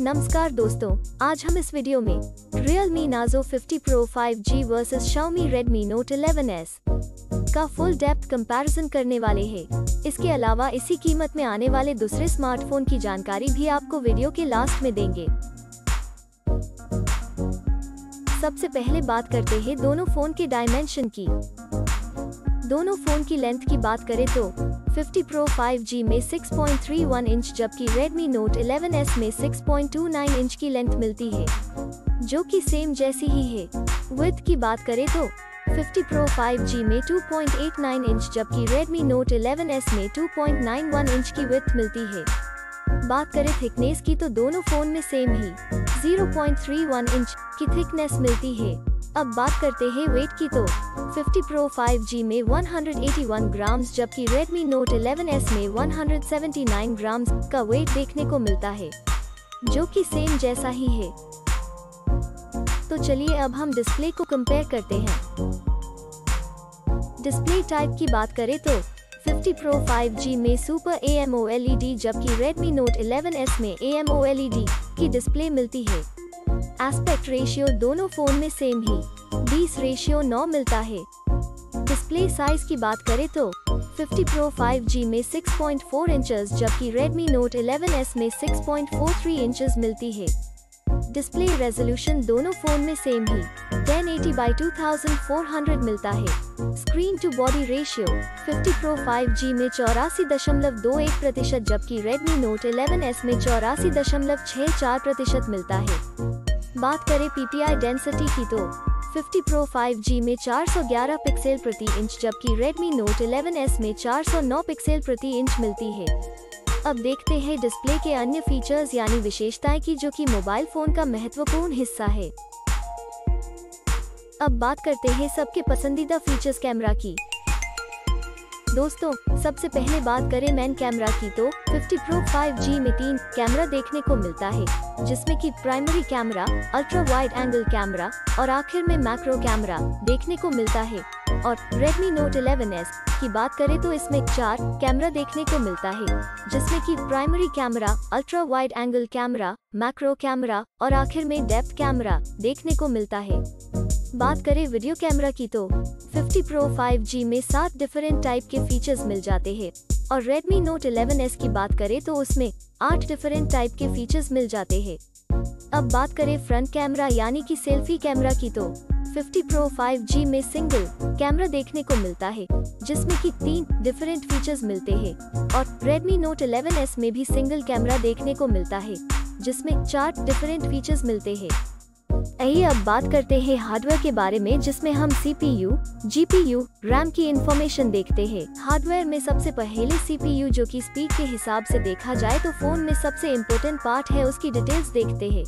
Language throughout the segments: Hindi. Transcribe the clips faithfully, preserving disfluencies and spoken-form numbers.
नमस्कार दोस्तों, आज हम इस वीडियो में Realme Nazo fifty Pro five G versus Xiaomi Redmi Note eleven S का फुल डेप्थ कंपैरिजन करने वाले हैं। इसके अलावा इसी कीमत में आने वाले दूसरे स्मार्टफोन की जानकारी भी आपको वीडियो के लास्ट में देंगे। सबसे पहले बात करते हैं दोनों फोन के डायमेंशन की। दोनों फोन की लेंथ की बात करें तो फिफ्टी Pro फाइव जी में six point three one inch जबकि Redmi Note इलेवन एस में six point two nine inch की लेंथ मिलती है, जो कि सेम जैसी ही है। विड्थ की बात करें तो फिफ्टी Pro फाइव जी में two point eight nine inch जबकि Redmi Note इलेवन एस में two point nine one inch की विड्थ मिलती है। बात करें थिकनेस की तो दोनों फोन में सेम ही zero point three one inch की थिकनेस मिलती है। अब बात करते हैं वेट की तो फिफ्टी Pro फाइव जी में one hundred eighty one grams जबकि Redmi Note इलेवन एस में one hundred seventy nine grams का वेट देखने को मिलता है, जो कि सेम जैसा ही है। तो चलिए अब हम डिस्प्ले को कंपेयर करते हैं। डिस्प्ले टाइप की बात करें तो फिफ्टी Pro फाइव जी में super A M O L E D जबकि Redmi Note इलेवन एस में A M O L E D की डिस्प्ले मिलती है। एस्पेक्ट रेशियो दोनों फोन में सेम ही बीस रेशियो नौ मिलता है। डिस्प्ले साइज की बात करें तो फिफ्टी Pro फाइव जी में सिक्स पॉइंट फोर इंचेस जबकि Redmi Note इलेवन एस में six point four three inches मिलती है। डिस्प्ले रेजोल्यूशन दोनों फोन में सेम ही ten eighty by two thousand four hundred मिलता है। Screen to body ratio fifty Pro five G में चौरासी दशमलव दो एक प्रतिशत जबकि Redmi Note इलेवन एस में चौरासी दशमलव छह चार प्रतिशत मिलता है। बात करें पी पी आई डेंसिटी की तो फिफ्टी Pro फाइव जी में चार सौ ग्यारह पिक्सल प्रति इंच जबकि Redmi Note इलेवन एस में चार सौ नौ पिक्सल प्रति इंच मिलती है। अब देखते हैं डिस्प्ले के अन्य फीचर्स यानी विशेषताएं की, जो कि मोबाइल फोन का महत्वपूर्ण हिस्सा है। अब बात करते हैं सबके पसंदीदा फीचर्स कैमरा की। दोस्तों, सबसे पहले बात करें मेन कैमरा की तो फिफ्टी Pro फाइव जी में तीन कैमरा देखने को मिलता है, जिसमें कि primary camera, ultra wide angle camera और आखिर में मैक्रो कैमरा देखने को मिलता है। और Redmi Note इलेवन एस की बात करें तो इसमें चार कैमरा देखने को मिलता है, जिसमें कि primary camera, ultra wide angle camera, macro camera और आखिर में डेप्थ कैमरा देखने को मिलता है। बात करें वीडियो कैमरा की तो फिफ्टी Pro फाइव जी में सात डिफरेंट टाइप के फीचर्स मिल जाते हैं और Redmi Note इलेवन एस की बात करें तो उसमें आठ डिफरेंट टाइप के फीचर्स मिल जाते हैं। अब बात करें फ्रंट कैमरा यानी कि सेल्फी कैमरा की तो फिफ्टी Pro फाइव जी में सिंगल कैमरा देखने को मिलता है, जिसमें कि तीन डिफरेंट फीचर्स मिलते हैं और Redmi Note इलेवन एस में भी सिंगल कैमरा देखने को मिलता है, जिसमें चार डिफरेंट फीचर्स मिलते हैं। आइए अब बात करते हैं हार्डवेयर के बारे में, जिसमें हम C P U, G P U, RAM की इंफॉर्मेशन देखते हैं। हार्डवेयर में सबसे पहले सी पी यू, जो कि स्पीड के हिसाब से देखा जाए तो फोन में सबसे इम्पोर्टेंट पार्ट है, उसकी डिटेल्स देखते हैं।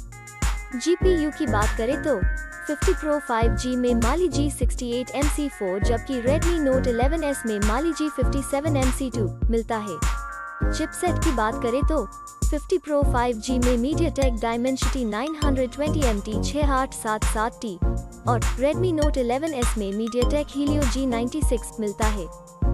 जी पी यू की बात करें तो फिफ्टी Pro फाइव जी में Mali G sixty eight M C four जबकि Redmi Note इलेवन एस में Mali G fifty seven M C two मिलता है। चिपसेट की बात करें तो फिफ्टी Pro फाइव जी में MediaTek Dimensity nine twenty M T six आठ सात सात टी और Redmi Note इलेवन एस में MediaTek Helio G ninety six मिलता है।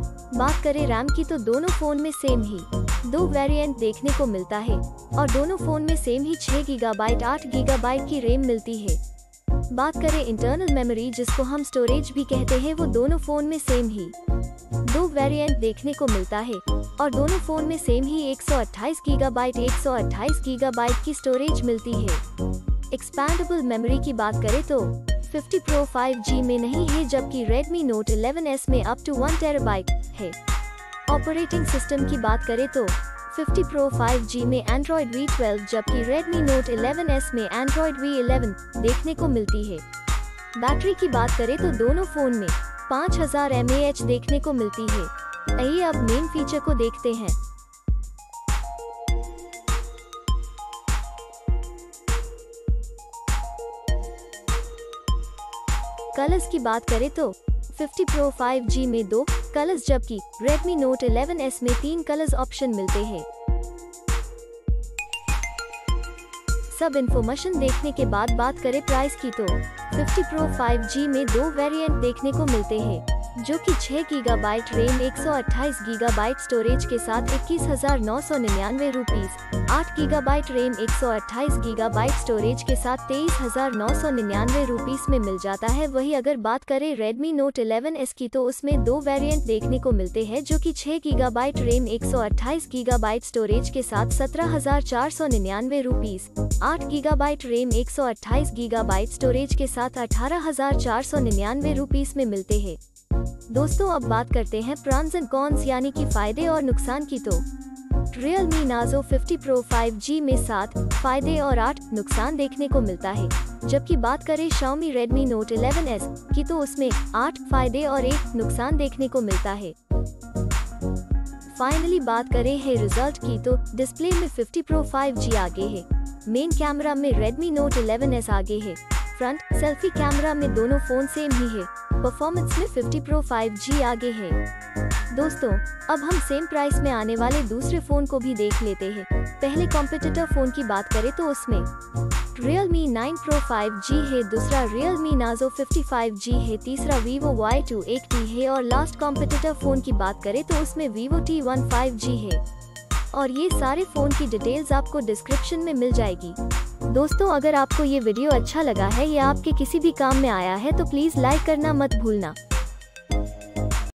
बात करें रैम की तो दोनों फोन में सेम ही दो वेरिएंट देखने को मिलता है और दोनों फोन में सेम ही छह गीगाबाइट आठ गीगाबाइट की रैम मिलती है। बात करें इंटरनल मेमोरी, जिसको हम स्टोरेज भी कहते हैं, वो दोनों फोन में सेम ही दो वेरिएंट देखने को मिलता है और दोनों फोन में सेम ही एक सौ अट्ठाईस गीगाबाइट एक सौ अट्ठाईस गीगाबाइट की स्टोरेज मिलती है। एक्सपैंडेबल मेमोरी की बात करें तो फिफ्टी Pro फाइव जी में नहीं है जबकि Redmi Note इलेवन एस में अप टू वन टेराबाइट है। ऑपरेटिंग सिस्टम की बात करें तो फिफ्टी Pro फाइव जी में Android वी ट्वेल्व जबकि Redmi Note इलेवन एस में Android वी इलेवन देखने को मिलती है। बैटरी की बात करें तो दोनों फोन में पाँच हज़ार एम ए एच देखने को मिलती है। आइए अब मेन फीचर को देखते हैं। कलर्स की बात करें तो फिफ्टी Pro फाइव जी में दो कलर्स जबकि Redmi Note इलेवन एस में तीन कलर्स ऑप्शन मिलते हैं। सब इन्फॉर्मेशन देखने के बाद बात करें प्राइस की तो फिफ्टी Pro फाइव जी में दो वेरिएंट देखने को मिलते हैं जो कि छह गीगाबाइट रैम एक सौ अट्ठाईस गीगाबाइट स्टोरेज के साथ इक्कीस हजार नौ सौ निन्यानवे रुपीस, आठ गीगाबाइट रैम एक सौ अट्ठाईस गीगाबाइट स्टोरेज के साथ तेईस हजार नौ सौ निन्यानवे रुपीस में मिल जाता है। वही अगर बात करें Redmi Note इलेवन एस की तो उसमें दो वेरिएंट देखने को मिलते हैं, जो कि छह गीगाबाइट रैम एक सौ अट्ठाईस गीगाबाइट स्टोरेज के साथ सत्रह हजार चार सौ निन्यानवे रुपीस, आठ गीगाबाइट रैम एक सौ अट्ठाईस गीगाबाइट स्टोरेज के साथ अठारह हजार चार सौ निन्यानवे रुपीस में मिलते हैं। दोस्तों अब बात करते हैं प्रॉन्स एंड कॉन्स यानी कि फायदे और नुकसान की। तो Realme Nazo fifty Pro five G में सात फायदे और आठ नुकसान देखने को मिलता है, जबकि बात करें Xiaomi Redmi Note eleven S की तो उसमें आठ फायदे और एक नुकसान देखने को मिलता है। फाइनली बात करें है रिजल्ट की तो डिस्प्ले में फिफ्टी Pro फाइव जी आगे है, मेन कैमरा में Redmi Note इलेवन एस आगे है, फ्रंट सेल्फी कैमरा में दोनों फोन सेम ही है, परफॉर्मेंस में फिफ्टी Pro फाइव जी आगे है। दोस्तों अब हम सेम प्राइस में आने वाले दूसरे फोन को भी देख लेते हैं। पहले कॉम्पिटिटर फोन की बात करें तो उसमें Realme nine Pro five G है, दूसरा Realme Nazo fifty five G है, तीसरा Vivo वाई टू एटी है और लास्ट कॉम्पिटिटर फोन की बात करें तो उसमें Vivo T one five G है। और ये सारे फोन की डिटेल्स आपको डिस्क्रिप्शन में मिल जाएगी। दोस्तों अगर आपको ये वीडियो अच्छा लगा है या आपके किसी भी काम में आया है तो प्लीज लाइक करना मत भूलना।